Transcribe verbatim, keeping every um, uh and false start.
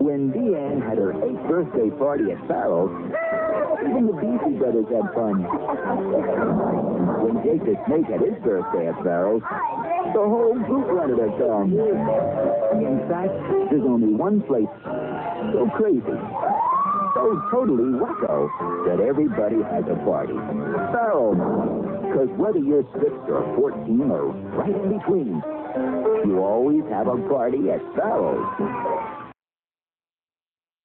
When Deanne had her eighth birthday party at Farrell, even the Beastie Brothers had fun. When Jake the Snake had his birthday at Farrell, the whole group wanted to come. In fact, there's only one place so crazy, so totally wacko, that everybody has a party. Farrell. Because whether you're six or fourteen or right in between, you always have a party at Farrell's.